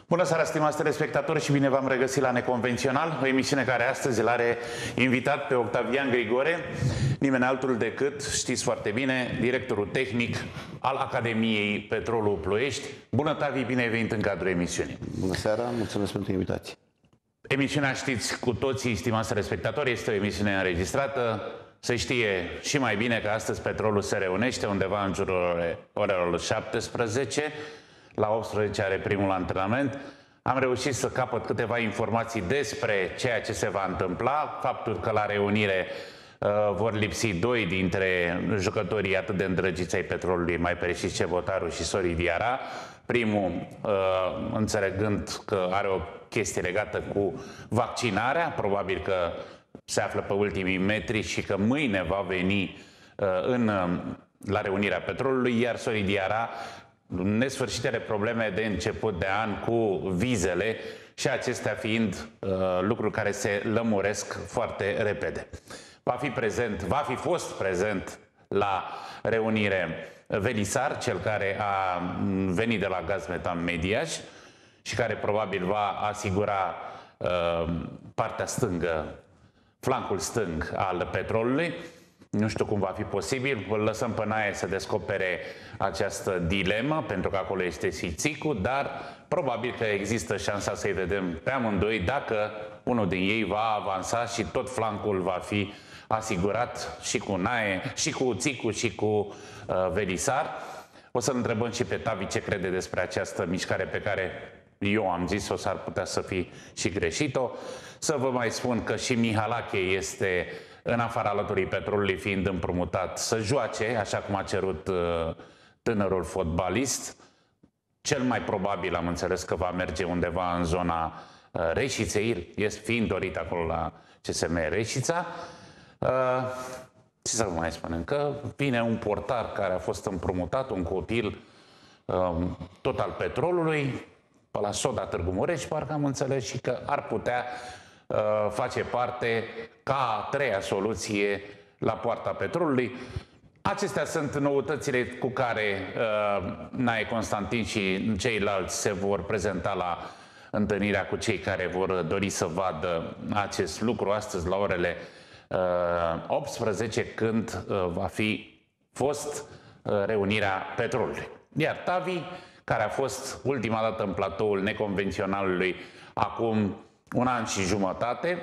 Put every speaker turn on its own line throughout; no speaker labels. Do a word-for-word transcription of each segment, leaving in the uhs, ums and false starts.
Bună seara, stimați telespectatori, și bine v-am regăsit la Neconvențional, o emisiune care astăzi îl are invitat pe Octavian Grigore, nimeni altul decât, știți foarte bine, directorul tehnic al Academiei Petrolul Ploiești. Bună, Tavi, bine ai venit în cadrul emisiunii.
Bună seara, mulțumesc pentru invitație.
Emisiunea, știți cu toții, stimați telespectatori, este o emisiune înregistrată. Se știe și mai bine că astăzi Petrolul se reunește undeva în jurul orelor șaptesprezece. La optsprezece are primul antrenament. Am reușit să capăt câteva informații despre ceea ce se va întâmpla. Faptul că la reunire uh, vor lipsi doi dintre jucătorii atât de îndrăgiți ai Petrolului, mai pereșit Cebotaru și Sori Diarra. Primul, uh, înțelegând că are o chestie legată cu vaccinarea, probabil că se află pe ultimii metri și că mâine va veni uh, în, uh, la reunirea Petrolului, iar Sori Diarra, nesfârșitele probleme de început de an cu vizele și acestea fiind uh, lucruri care se lămuresc foarte repede. Va fi prezent, va fi fost prezent la reunire Velisar, cel care a venit de la Gazmetan Mediaș și care probabil va asigura uh, partea stângă, flancul stâng al Petrolului. Nu știu cum va fi posibil, îl lăsăm pe Nae să descopere această dilemă, pentru că acolo este Sițicu, dar probabil că există șansa să-i vedem pe amândoi dacă unul din ei va avansa și tot flancul va fi asigurat și cu Nae, și cu Țicu, și cu uh, Velisar. O să-l întrebăm și pe Tavi ce crede despre această mișcare pe care eu am zis-o, s-ar putea să fi și greșit-o. Să vă mai spun că și Mihalache este în afara alăturii Petrolului, fiind împrumutat să joace, așa cum a cerut uh, tânărul fotbalist. Cel mai probabil am înțeles că va merge undeva în zona uh, Reșiței, este fiind dorit acolo la C S M Reșița. Uh, ce să vă mai spunem? Că vine un portar care a fost împrumutat, un copil uh, tot al Petrolului, pe la Soda Târgu Mureș, parcă am înțeles, și că ar putea uh, face parte ca a treia soluție la poarta Petrolului. Acestea sunt noutățile cu care uh, Nae Constantin și ceilalți se vor prezenta la întâlnirea cu cei care vor dori să vadă acest lucru astăzi la orele uh, optsprezece, când uh, va fi fost uh, reunirea Petrolului. Iar Tavi, care a fost ultima dată în platoul Neconvenționalului acum un an și jumătate,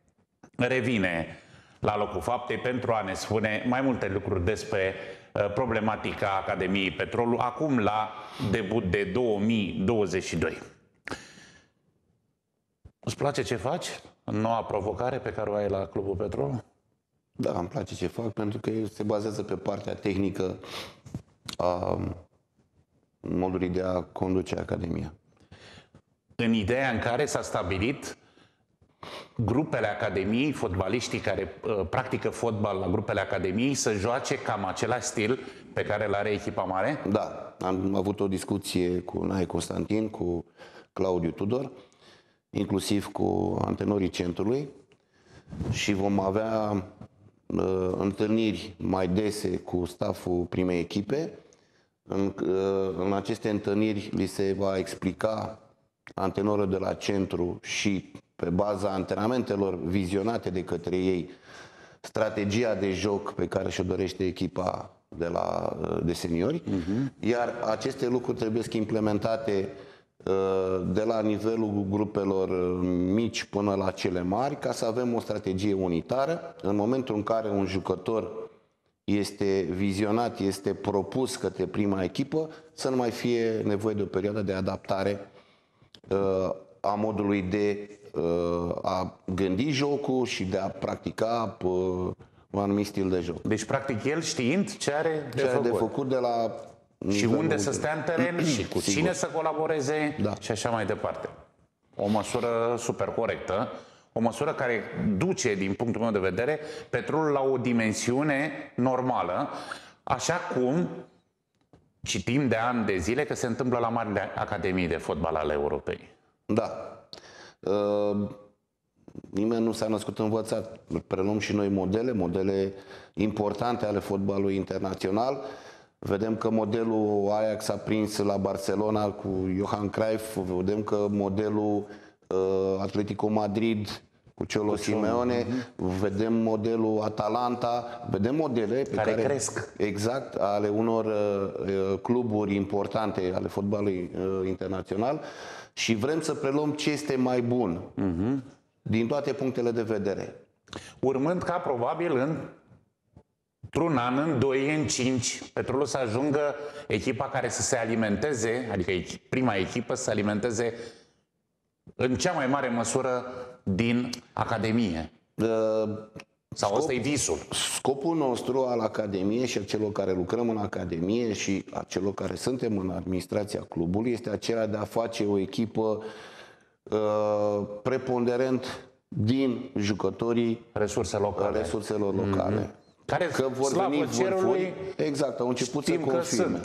revine la locul faptei pentru a ne spune mai multe lucruri despre uh, problematica Academiei Petrolul, acum la debut de două mii douăzeci și doi. Îți place ce faci în noua provocare pe care o ai la Clubul Petrol?
Da, îmi place ce fac, pentru că se bazează pe partea tehnică a modului de a conduce Academia.
În ideea în care s-a stabilit grupele Academiei, fotbaliștii care uh, practică fotbal la grupele Academiei, să joace cam același stil pe care îl are echipa mare?
Da, am avut o discuție cu Nae Constantin, cu Claudiu Tudor, inclusiv cu antenorii centrului, și vom avea uh, întâlniri mai dese cu stafful primei echipe. În, uh, în aceste întâlniri li se va explica antenorilor de la centru și pe baza antrenamentelor vizionate de către ei strategia de joc pe care și-o dorește echipa de, la, de seniori, uh-huh. Iar aceste lucruri trebuie să implementate de la nivelul grupelor mici până la cele mari, ca să avem o strategie unitară. În momentul în care un jucător este vizionat, este propus către prima echipă, să nu mai fie nevoie de o perioadă de adaptare a modului de a gândi jocul și de a practica un anumit stil de joc.
Deci, practic, el știind ce are de,
ce are
făcut.
de făcut de la
și unde să stea în teren și cu
Sigur.
cine să colaboreze,
da.
Și așa mai departe. O măsură super corectă, o măsură care duce, din punctul meu de vedere, Petrolul la o dimensiune normală, așa cum citim de ani de zile că se întâmplă la marile academii de fotbal ale Europei.
Da. Uh, nimeni nu s-a născut învățat. Preluăm și noi modele, modele importante ale fotbalului internațional. Vedem că modelul Ajax a prins la Barcelona cu Johan Cruyff, vedem că modelul uh, Atletico Madrid cu Cholo Simeone, uh-huh. vedem modelul Atalanta, vedem modele pe
care,
care
cresc.
Exact, ale unor uh, cluburi importante ale fotbalului uh, internațional și vrem să preluăm ce este mai bun uh-huh. din toate punctele de vedere.
Urmând ca probabil în într-un an, în doi, în cinci, Petrolul să ajungă echipa care să se alimenteze, adică prima echipă să se alimenteze în cea mai mare măsură din Academie. Uh, Sau scop, ăsta e visul.
Scopul nostru al Academiei și a celor care lucrăm în Academie și a celor care suntem în administrația clubului este acela de a face o echipă uh, preponderent din jucătorii
Resurse locale.
resurselor locale. Mm-hmm.
Care,
că vor veni cerului, exact, au început să confirme.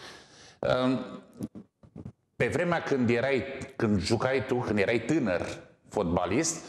Pe vremea când erai, când jucai tu, când erai tânăr fotbalist,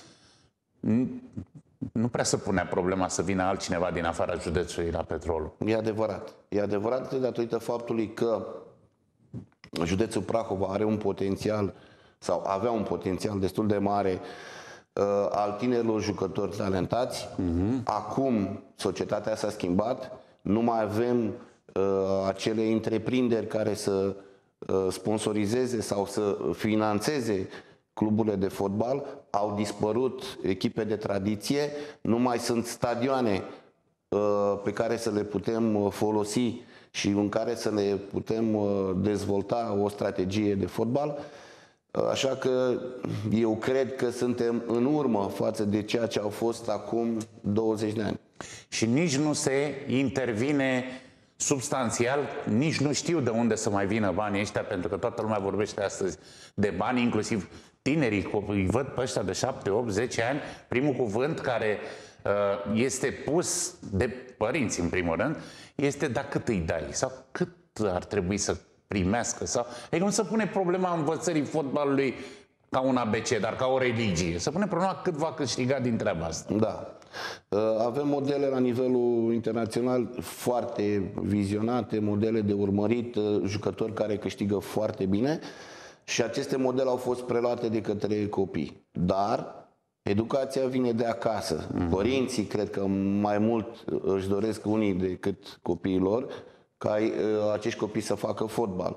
nu prea se punea problema să vină altcineva din afara județului la Petrolul.
E adevărat. E adevărat datorită faptului că județul Prahova are un potențial, sau avea un potențial destul de mare al tinerilor jucători talentați. Uh-huh. Acum societatea s-a schimbat, nu mai avem uh, acele întreprinderi care să uh, sponsorizeze sau să finanțeze cluburile de fotbal, au dispărut echipe de tradiție, nu mai sunt stadioane uh, pe care să le putem folosi și în care să le putem uh, dezvolta o strategie de fotbal. Așa că eu cred că suntem în urmă față de ceea ce au fost acum douăzeci de ani.
Și nici nu se intervine substanțial, nici nu știu de unde să mai vină banii ăștia, pentru că toată lumea vorbește astăzi de bani, inclusiv tinerii, îi văd pe ăștia de șapte, opt, zece ani, primul cuvânt care uh, este pus de părinți în primul rând, este da cât îi dai sau cât ar trebui să primească sau... Adică nu se pune problema învățării fotbalului ca un A B C, dar ca o religie. Se pune problema cât va câștiga din treaba asta.
Da. Avem modele la nivelul internațional foarte vizionate, modele de urmărit, jucători care câștigă foarte bine și aceste modele au fost preluate de către copii. Dar educația vine de acasă. Mm-hmm. Părinții cred că mai mult își doresc unii decât copiilor ca acești copii să facă fotbal.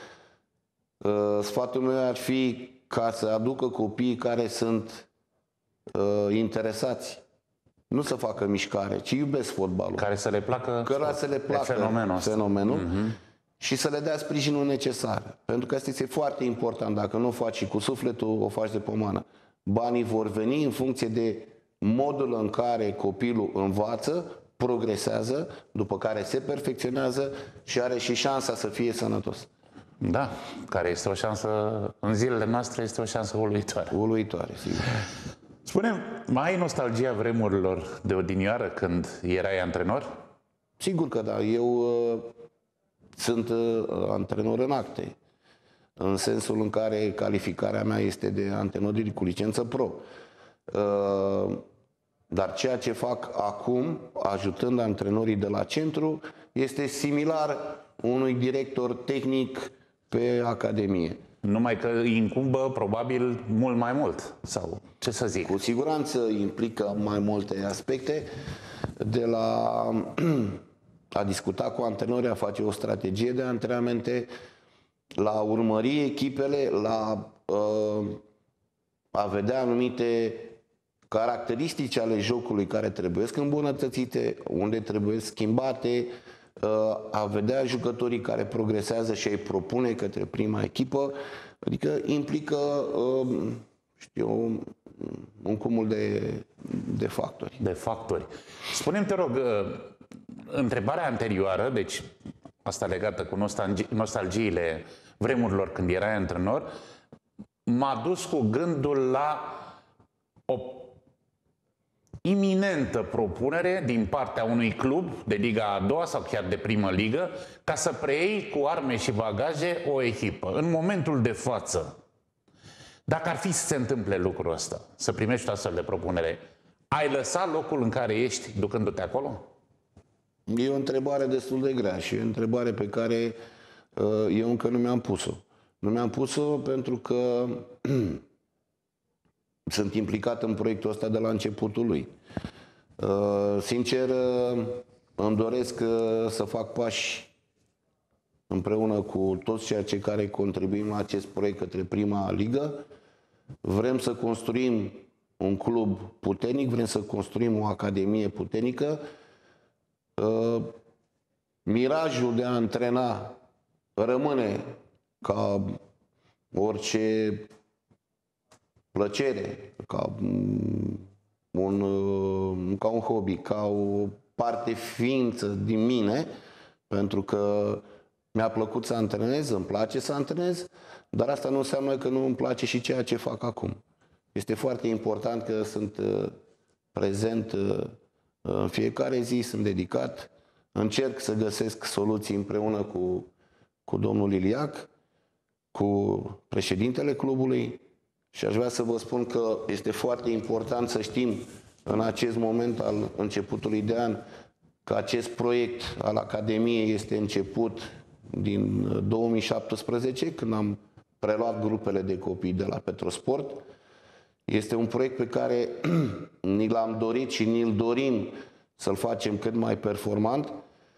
Sfatul meu ar fi ca să aducă copiii care sunt uh, interesați, nu să facă mișcare, ci iubesc fotbalul.
Care să le placă,
Căra să le placă
fenomenul,
fenomenul mm-hmm. și să le dea sprijinul necesar. Pentru că asta este foarte important. Dacă nu o faci și cu sufletul, o faci de pomană. Banii vor veni în funcție de modul în care copilul învață, progresează, după care se perfecționează și are și șansa să fie sănătos.
Da, care este o șansă, în zilele noastre este o șansă uluitoare.
Uluitoare, sigur.
Spune-mi, mai ai nostalgia vremurilor de odinioară când erai antrenor?
Sigur că da. Eu uh, sunt uh, antrenor în acte, în sensul în care calificarea mea este de antrenor cu licență pro. Uh, dar ceea ce fac acum, ajutând antrenorii de la centru, este similar unui director tehnic pe Academie.
Numai că îi incumbă probabil mult mai mult, sau ce să zic?
Cu siguranță implică mai multe aspecte, de la a discuta cu antrenorii, a face o strategie de antrenamente, la a urmări echipele, la uh, a vedea anumite caracteristici ale jocului care trebuie îmbunătățite, unde trebuie schimbate, a vedea jucătorii care progresează și îi propune către prima echipă, adică implică, știu, un cumul de, de factori.
De factori. Spune-mi, te rog, întrebarea anterioară, deci asta legată cu nostalgi nostalgiile vremurilor când erai antrenor, m-a dus cu gândul la o iminentă propunere din partea unui club de Liga a doua sau chiar de primă ligă ca să preiei cu arme și bagaje o echipă. În momentul de față, dacă ar fi să se întâmple lucrul ăsta, să primești o astfel de propunere, ai lăsat locul în care ești ducându-te acolo?
E o întrebare destul de grea și e o întrebare pe care uh, eu încă nu mi-am pus-o. Nu mi-am pus-o pentru că sunt implicat în proiectul ăsta de la începutul lui. Uh, sincer, uh, îmi doresc uh, să fac pași împreună cu toți ceea ce care contribuim la acest proiect către prima ligă. Vrem să construim un club puternic, vrem să construim o academie puternică. Uh, mirajul de a antrena rămâne ca orice plăcere, ca un, ca un hobby, ca o parte ființă din mine, pentru că mi-a plăcut să antrenez, îmi place să antrenez, dar asta nu înseamnă că nu îmi place și ceea ce fac acum. Este foarte important că sunt prezent în fiecare zi, sunt dedicat, încerc să găsesc soluții împreună cu, cu domnul Iliac, cu președintele clubului și aș vrea să vă spun că este foarte important să știm în acest moment al începutului de an că acest proiect al Academiei este început din două mii șaptesprezece, când am preluat grupele de copii de la Petrosport. Este un proiect pe care ni l-am dorit și ni-l dorim să-l facem cât mai performant,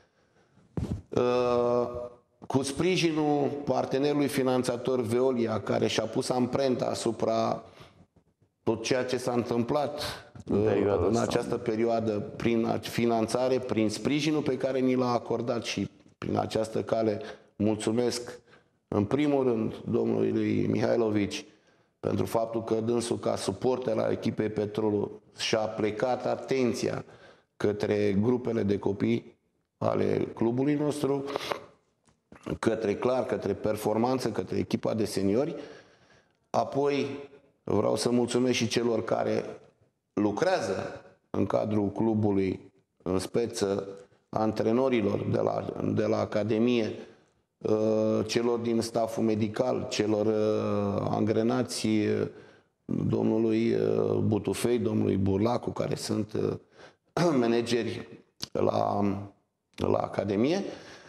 cu sprijinul partenerului finanțator Veolia, care și-a pus amprenta asupra tot ceea ce s-a întâmplat în această perioadă prin finanțare, prin sprijinul pe care ni l-a acordat și prin această cale mulțumesc în primul rând domnului Mihailovici pentru faptul că dânsul ca suporter al echipei Petrolul și-a plecat atenția către grupele de copii ale clubului nostru, către clar, către performanță, către echipa de seniori. Apoi vreau să mulțumesc și celor care lucrează în cadrul clubului, în speță antrenorilor de la, de la Academie, celor din staful medical, celor angrenați domnului Butufei, domnului Burlacu, care sunt manageri la, la Academie.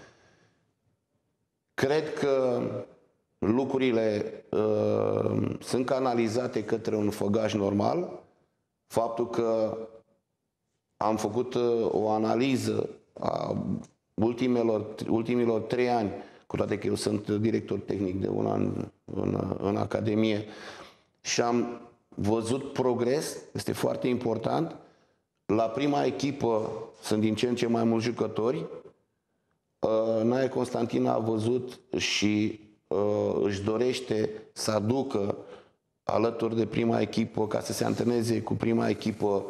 Cred că lucrurile uh, sunt canalizate către un făgaș normal. Faptul că am făcut uh, o analiză a ultimelor, ultimilor trei ani, cu toate că eu sunt director tehnic de un an în, în Academie, și am văzut progres, este foarte important. La prima echipă sunt din ce în ce mai mulți jucători. Nae Constantin a văzut și uh, își dorește să aducă alături de prima echipă, ca să se antreneze cu prima echipă,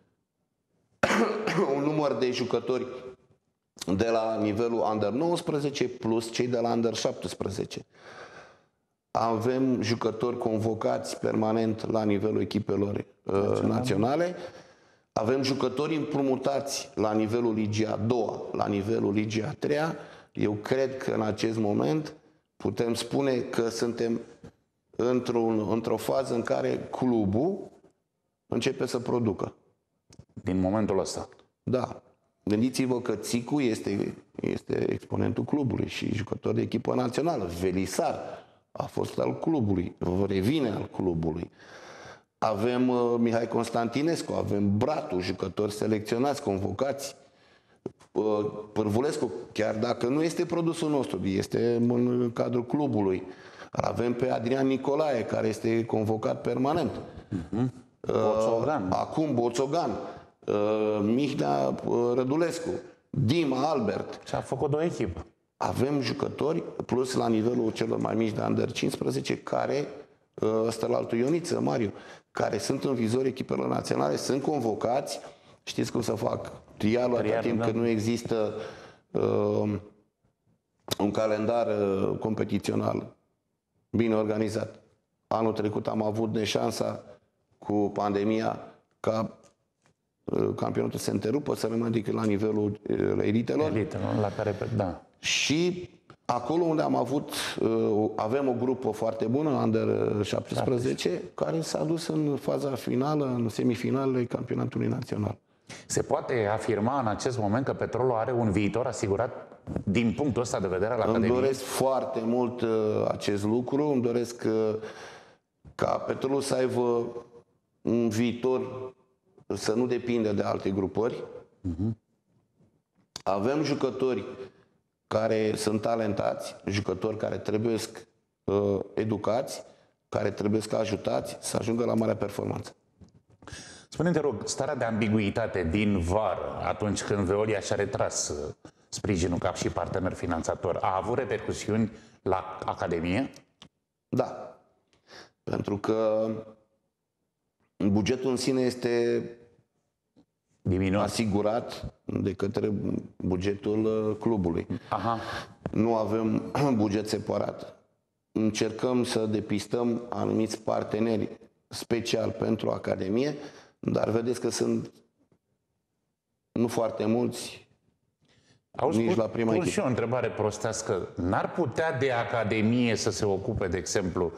un număr de jucători de la nivelul Under nouăsprezece plus cei de la Under șaptesprezece. Avem jucători convocați permanent la nivelul echipelor uh, naționale. Avem jucători împrumutați la nivelul ligii a doua, la nivelul ligii a treia. Eu cred că în acest moment putem spune că suntem într-o într-o fază în care clubul începe să producă.
Din momentul ăsta.
Da. Gândiți-vă că Țicu este, este exponentul clubului și jucător de echipă națională. Velisar a fost al clubului, revine al clubului. Avem uh, Mihai Constantinescu, avem Bratu, jucători selecționați, convocați. Uh, Pârvulescu, chiar dacă nu este produsul nostru, este în cadrul clubului. Avem pe Adrian Nicolae, care este convocat permanent. Uh-huh. Uh, acum Boțogan, uh, Mihnea uh, Rădulescu, Dima Albert.
Și a făcut o echipă.
Avem jucători, plus la nivelul celor mai mici de Under cincisprezece, care, ăsta la altul Ioniță, Mariu, care sunt în vizor echipelor naționale, sunt convocați, știți cum să fac trialul atât timp cât nu există uh, un calendar uh, competițional bine organizat. Anul trecut am avut neșansa cu pandemia ca uh, campionatul se întrerupă, să rămână decât la nivelul uh, elitelor.
Elitelor, la care, da.
Și acolo unde am avut, avem o grupă foarte bună, Under șaptesprezece, care s-a dus în faza finală, în semifinalele campionatului național.
Se poate afirma în acest moment că Petrolul are un viitor asigurat din punctul ăsta de vedere al Academiei?
Îmi doresc foarte mult uh, acest lucru, îmi doresc uh, ca Petrolul să aibă un viitor, să nu depindă de alte grupări. Uh-huh. Avem jucători care sunt talentați, jucători care trebuie uh, educați, care trebuie ajutați să ajungă la marea performanță.
Spune-te, rog, starea de ambiguitate din vară, atunci când Veolia și-a retras sprijinul ca și partener finanțator, a avut repercusiuni la Academie?
Da. Pentru că bugetul în sine este
diminuat,
asigurat de către bugetul clubului.
Aha.
Nu avem buget separat. Încercăm să depistăm anumiți parteneri special pentru Academie, dar vedeți că sunt nu foarte mulți.
Auzi,
nici la prima
pun
echipă.
și o întrebare prostească. N-ar putea de Academie să se ocupe, de exemplu,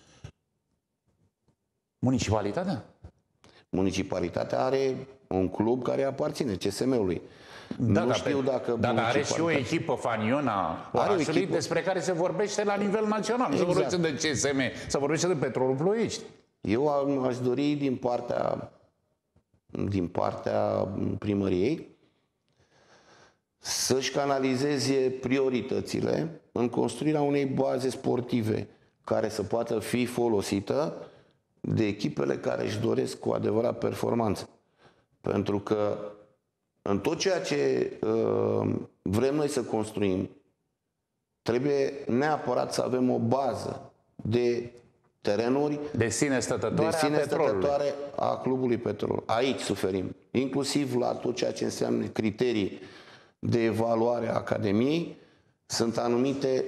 municipalitatea?
Municipalitatea are un club care aparține C S M-ului.
Da,
nu
da,
știu
pe,
dacă
da, are și o echipă faniona orașului
echipă...
despre care se vorbește la nivel național. Exact. Se vorbește de C S M, se vorbește de Petrolul Ploiești.
Eu aș dori din partea, din partea primăriei să-și canalizeze prioritățile în construirea unei baze sportive care să poată fi folosită de echipele care își doresc cu adevărat performanță. Pentru că în tot ceea ce uh, vrem noi să construim, trebuie neapărat să avem o bază de terenuri
de sine stătătoare,
de sine
a
stătătoare a clubului Petrol. Aici suferim. Inclusiv la tot ceea ce înseamnă criterii de evaluare a Academiei, sunt anumite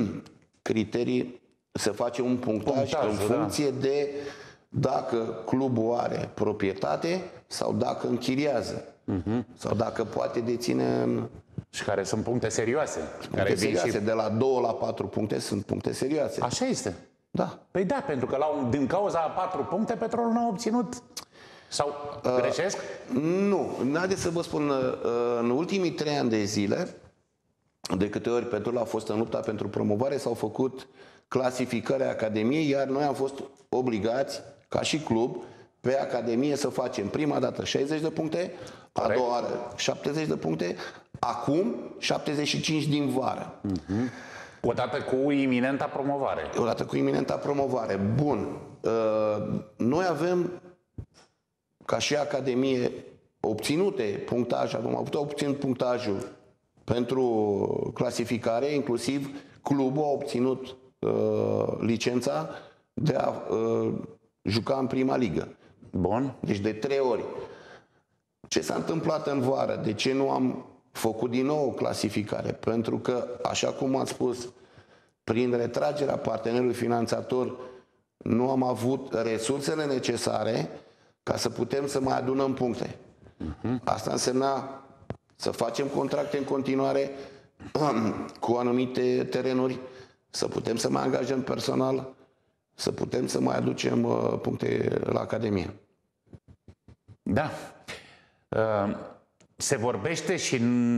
criterii, se face un punctaj, punctaj în funcție da. de dacă clubul are proprietate sau dacă închiriază. Uh-huh. Sau dacă poate deține în...
Și care sunt puncte serioase.
Puncte
care
serioase.
Și...
De la două la patru puncte sunt puncte serioase.
Așa este.
Da.
Păi da, pentru că la un, din cauza a patru puncte Petrolul n-a obținut. Sau uh, greșesc?
Nu. Haideți să vă spun, uh, în ultimii trei ani de zile, de câte ori Petrolul a fost în lupta pentru promovare, s-au făcut clasificări Academiei, iar noi am fost obligați, ca și club, pe Academie să facem prima dată șaizeci de puncte, a doua oară șaptezeci de puncte, acum șaptezeci și cinci din vară.
Uh-huh. Odată cu iminenta promovare.
Odată cu iminenta promovare. Bun. Noi avem, ca și Academie, obținute punctaje, am avut obținut punctajul pentru clasificare, inclusiv clubul a obținut uh, licența de a uh, juca în prima ligă.
Bun.
Deci de trei ori. Ce s-a întâmplat în vară? De ce nu am făcut din nou o clasificare? Pentru că, așa cum ați spus, prin retragerea partenerului finanțator nu am avut resursele necesare ca să putem să mai adunăm puncte. Uh-huh. Asta însemna să facem contracte în continuare cu anumite terenuri, să putem să mai angajăm personal, să putem să mai aducem uh, puncte la Academie.
Da. Uh, se vorbește și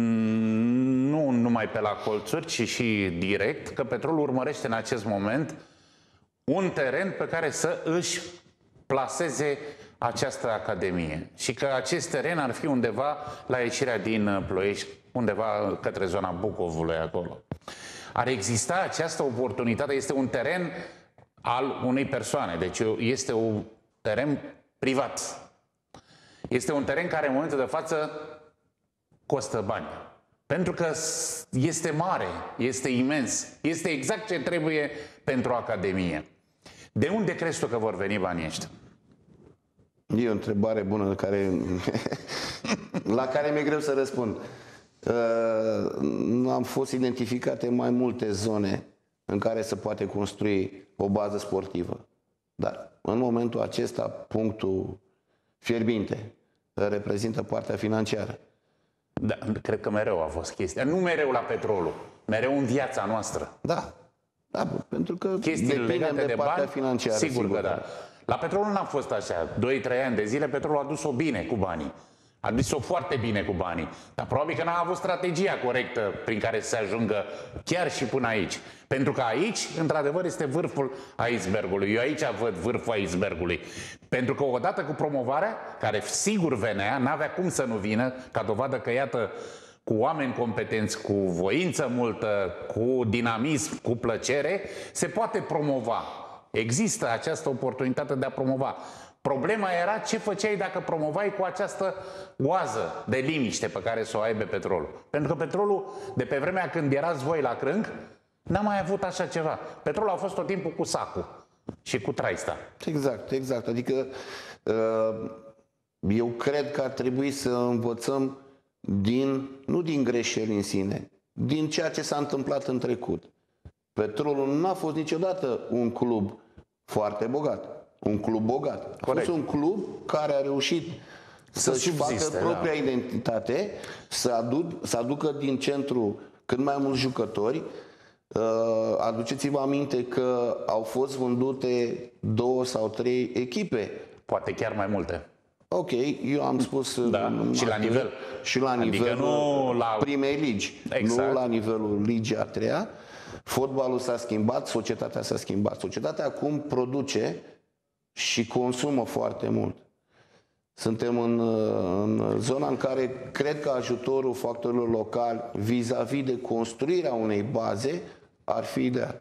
nu numai pe la colțuri, ci și direct, că Petrolul urmărește în acest moment un teren pe care să își plaseze această Academie și că acest teren ar fi undeva la ieșirea din Ploiești, undeva către zona Bucovului acolo. Ar exista această oportunitate, este un teren al unei persoane, deci este un teren privat. Este un teren care în momentul de față costă bani. Pentru că este mare, este imens, este exact ce trebuie pentru Academie. De unde crezi tu că vor veni banii ăștia?
E o întrebare bună la care, la care mi-e greu să răspund. Uh, am fost identificate mai multe zone în care se poate construi o bază sportivă. Dar în momentul acesta, punctul fierbinte reprezintă partea financiară.
Da, cred că mereu a fost chestia. Nu mereu la Petrolul, mereu în viața noastră.
Da, da, pentru că
chestiile legate de,
de partea
bani,
financiară.
Sigur, sigur că da. La Petrolul n-a fost așa. doi trei ani de zile Petrolul a dus-o bine cu banii. A dus-o foarte bine cu banii, dar probabil că n-a avut strategia corectă prin care să se ajungă chiar și până aici. Pentru că aici, într-adevăr, este vârful icebergului. Eu aici văd vârful icebergului. Pentru că odată cu promovarea, care sigur venea, n-avea cum să nu vină, ca dovadă că, iată, cu oameni competenți, cu voință multă, cu dinamism, cu plăcere, se poate promova. Există această oportunitate de a promova. Problema era ce făceai dacă promovai cu această oază de liniște pe care să o aibă Petrolul. Pentru că Petrolul, de pe vremea când erați voi la crânc, n-a mai avut așa ceva. Petrolul a fost tot timpul cu sacul și cu traista.
Exact, exact. Adică eu cred că ar trebui să învățăm din, nu din greșeli în sine, din ceea ce s-a întâmplat în trecut. Petrolul nu a fost niciodată un club foarte bogat. Un club bogat. A
Corect.
fost un club care a reușit să-și facă propria
da.
identitate, să, aduc, să aducă din centru cât mai mulți jucători. Aduceți-vă aminte că au fost vândute două sau trei echipe.
Poate chiar mai multe.
Ok, eu am spus
da. și la nivel.
Și la
adică
nivelul
nu la...
primei ligi,
exact.
nu la nivelul ligii a treia. Fotbalul s-a schimbat, societatea s-a schimbat. Societatea acum produce și consumă foarte mult. Suntem în, în zona în care cred că ajutorul factorilor locali vis-a-vis de construirea unei baze ar fi ideal.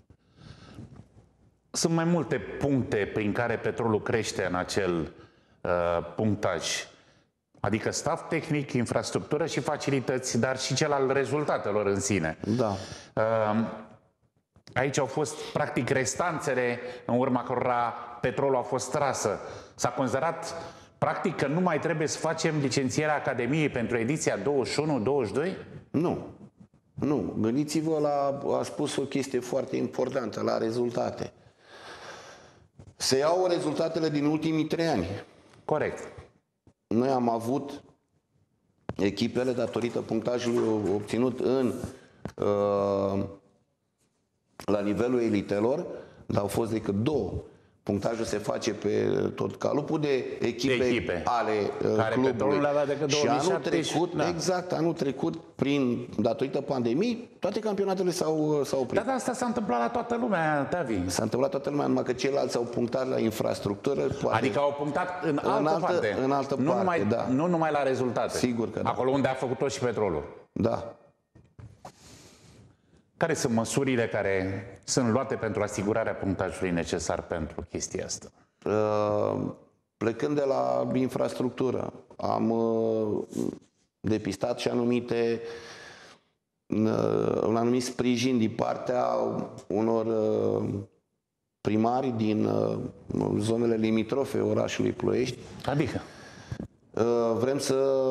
Sunt mai multe puncte prin care Petrolul crește în acel uh, punctaj. Adică staff tehnic, infrastructură și facilități, dar și cel al rezultatelor în sine.
Da.
Uh, aici au fost, practic, restanțele în urma cărora Petrolul a fost trasă. S-a considerat, practic, că nu mai trebuie să facem licențierea Academiei pentru ediția douăzeci și unu douăzeci și doi?
Nu. Nu. Gândiți-vă la, a spus o chestie foarte importantă, la rezultate. Se iau rezultatele din ultimii trei ani.
Corect.
Noi am avut echipele, datorită punctajului obținut în uh, la nivelul elitelor, dar au fost decât două. Punctajul se face pe tot calupul de echipe, de echipe ale uh, clubului. Și anul trecut, da. exact, anul trecut, prin datorită pandemiei, toate campionatele s-au s-au oprit.
Dar asta s-a întâmplat la toată lumea, Davi.
S-a întâmplat toată lumea, numai că ceilalți au punctat la infrastructură. Poate...
Adică au punctat în,
în
altă,
altă
parte.
În altă
nu,
parte,
numai,
da.
nu numai la rezultate.
Sigur că da.
Acolo unde a făcut tot și Petrolul.
Da.
Care sunt măsurile care sunt luate pentru asigurarea punctajului necesar pentru chestia asta?
Uh, plecând de la infrastructură, am uh, depistat și anumite uh, un anumit sprijin din partea unor uh, primari din uh, zonele limitrofe orașului Ploiești.
Adică?
Uh, vrem să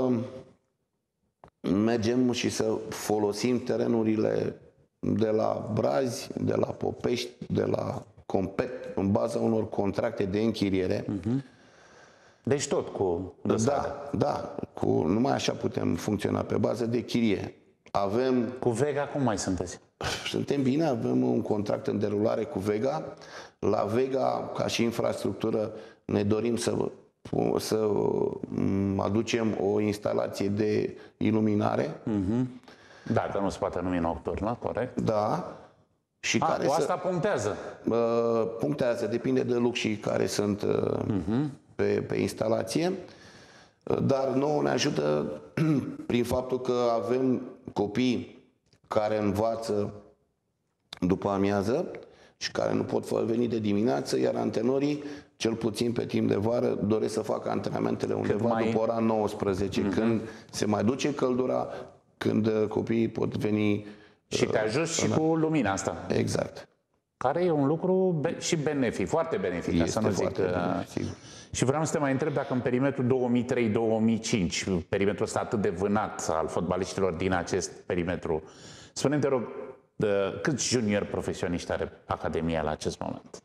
mergem și să folosim terenurile de la Brazi, de la Popești, de la Compet, în baza unor contracte de închiriere.
Uh-huh. Deci tot cu dosare.
Da, da, cu, numai așa putem funcționa, pe bază de chirie. Avem...
Cu Vega cum mai sunteți?
Suntem bine, avem un contract în derulare cu Vega. La Vega, ca și infrastructură, ne dorim să, să aducem o instalație de iluminare.
Uh-huh. Dacă nu se poate numi nocturnă, corect?
Da. Și
A,
care
cu asta
să,
punctează?
Uh, punctează, depinde de luxii care sunt uh, uh-huh. pe, pe instalație. Uh, dar nouă ne ajută prin faptul că avem copii care învață după amiază și care nu pot veni de dimineață, iar antenorii, cel puțin pe timp de vară, doresc să facă antrenamentele undeva mai... după ora nouăsprezece, uh-huh. când se mai duce căldura, când copiii pot veni.
Și te ajut și cu lumina asta.
Exact.
Care e un lucru be- și benefic, foarte benefic.
Este
să nu zic,
benefic.
Și vreau să te mai întreb dacă în perimetrul două mii trei două mii cinci, perimetrul ăsta atât de vânat al fotbaliștilor din acest perimetru, spune-mi, te rog, câți juniori profesioniști are Academia la acest moment?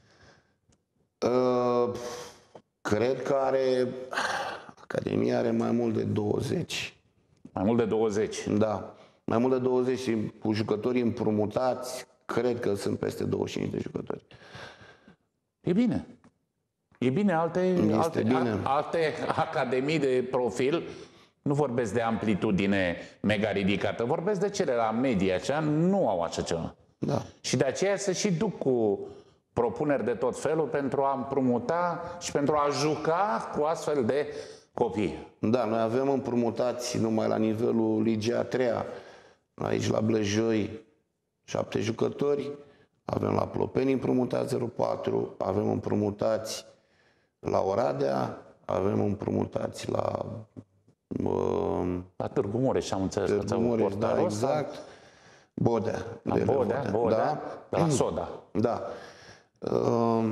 Uh, cred că are... Academia are mai mult de douăzeci.
Mai mult de douăzeci?
Da. Mai mult de douăzeci și cu jucătorii împrumutați, cred că sunt peste douăzeci și cinci de jucători.
E bine. E bine, alte, alte,
bine.
alte academii de profil, nu vorbesc de amplitudine mega ridicată, vorbesc de cele la medie, aceea nu au așa ceva.
Da.
Și de aceea se și duc cu propuneri de tot felul pentru a împrumuta și pentru a juca cu astfel de copii.
Da, noi avem împrumutați numai la nivelul Ligii a treia, aici la Blăjoi, șapte jucători, avem la Plopeni împrumutați zero patru, avem împrumutați la Oradea, avem împrumutați la... Uh,
la Târgu Mureș, am înțeles.
Târgu Mureș, da, exact. Bodea.
La Bodea, Bodea, Bodea, da? De la Soda.
Da. Uh,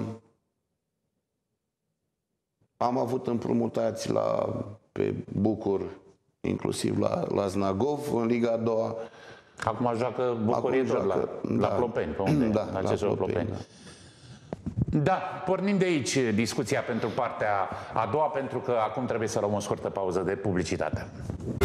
am avut împrumutați la, pe Bucur, inclusiv la, la Znagov, în Liga a doua.
Acum joacă București la,
da,
la Plopeni, pe unde?
Da,
la
la
Plopeni.
Plopeni, da.
Da, pornim de aici discuția pentru partea a doua, pentru că acum trebuie să luăm o scurtă pauză de publicitate.